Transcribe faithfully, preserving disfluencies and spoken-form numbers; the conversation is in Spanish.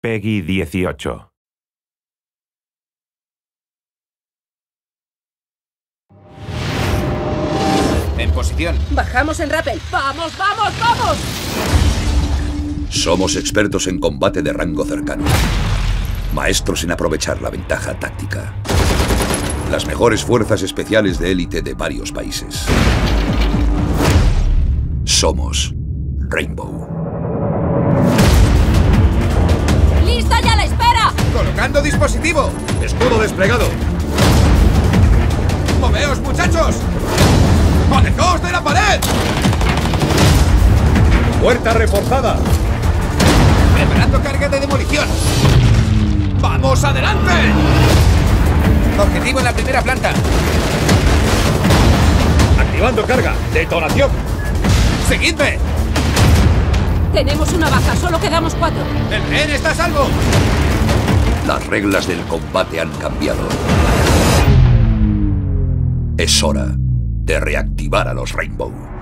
Peggy dieciocho. En posición. Bajamos en rappel. ¡Vamos, vamos, vamos! Somos expertos en combate de rango cercano. Maestros en aprovechar la ventaja táctica. Las mejores fuerzas especiales de élite de varios países. Somos Rainbow. ¡Lista ya a la espera! ¡Colocando dispositivo! Escudo desplegado. ¡Moveos, muchachos! ¡Alejaos de la pared! Puerta reforzada. ¡Preparando carga de demolición! ¡Vamos, adelante! Objetivo en la primera planta. Activando carga. Detonación. ¡Seguidme! Tenemos una baja, solo quedamos cuatro. ¡El rehén está a salvo! Las reglas del combate han cambiado. Es hora de reactivar a los Rainbow.